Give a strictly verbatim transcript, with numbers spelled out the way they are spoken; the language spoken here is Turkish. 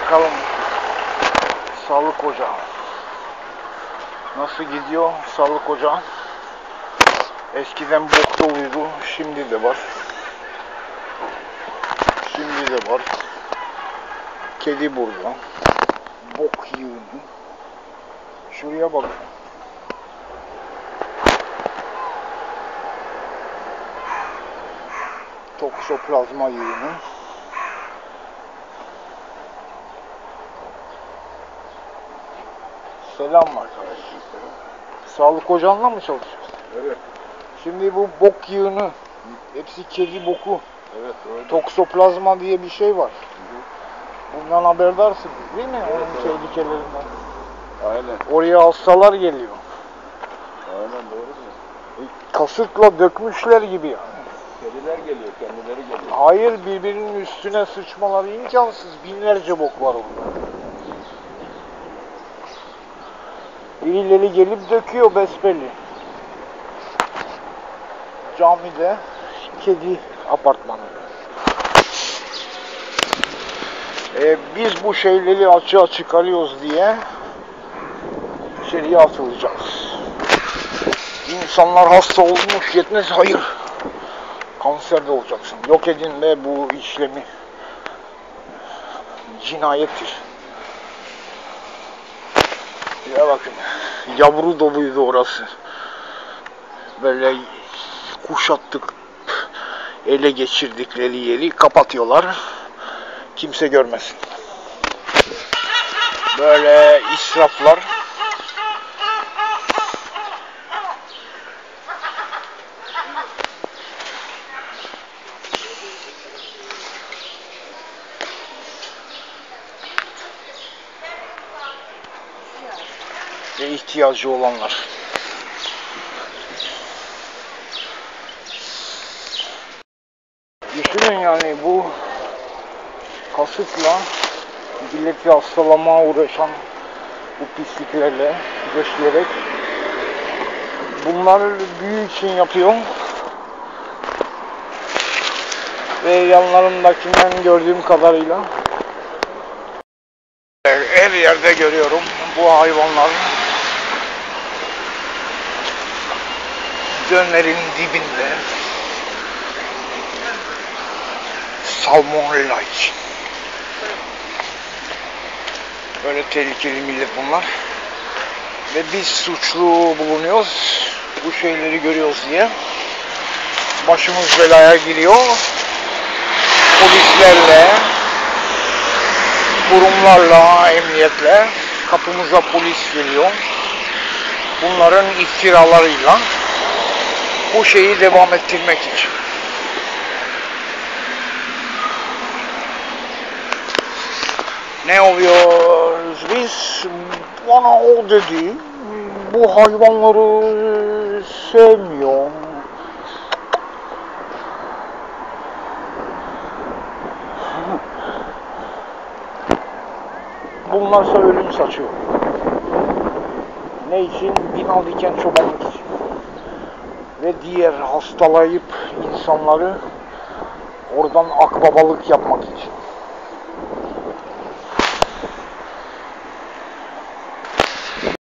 Bakalım sağlık ocağı nasıl gidiyor? Sağlık ocağı eskiden bok doluydu, şimdi de var. Şimdi de var. Kedi burada. Bok yığını. Şuraya bak. Toksoplazma yığını. Selam arkadaşlar. Sağlık ocağında mı çalışıyorsun? Evet. Şimdi bu bok yığını, hepsi kedi boku. Evet, öyle. Toksoplazma diye bir şey var. Bundan haberdarsınız değil mi? Evet, Onun evet. tehlikelerinden. Aynen. Oraya hastalar geliyor. Aynen, doğru mu? Kasıkla dökmüşler gibi yani. Kediler geliyor, kendileri geliyor. Hayır, birbirinin üstüne sıçmaları imkansız. Binlerce bok var orada. Birileri gelip döküyor besbelli. Camide kedi apartmanı. Ee, biz bu şeyleri açığa çıkarıyoruz diye içeriye atılacağız. İnsanlar hasta olmuş yetmez, hayır. Kanser de olacaksın. Yok edin be bu işlemi. Cinayettir. Ya bakın, yavru doluydu orası. Böyle kuşattık, ele geçirdikleri yeri kapatıyorlar. Kimse görmesin. Böyle israflar. Ve ihtiyacı olanlar. Düşünün yani bu kasıtla milleti hastalamaya uğraşan bu pisliklerle besleyerek bunlar büyü için yapıyor. Ve yanlarındakinden gördüğüm kadarıyla her yerde görüyorum bu hayvanlar göllerin dibinde salmonella için. Böyle tehlikeli millet bunlar. Ve biz suçlu bulunuyoruz. Bu şeyleri görüyoruz diye. Başımız belaya giriyor. Polislerle, kurumlarla, emniyetle kapımıza polis geliyor. Bunların iftiralarıyla bu şeyi devam ettirmek için. Ne oluyoruz biz? Bana o dedi, bu hayvanları sevmiyor. Bunlarsa ölüm saçıyor. Ne için? Binal diken çobanlık için. Ve diğer hastalayıp insanları oradan akbabalık yapmak için.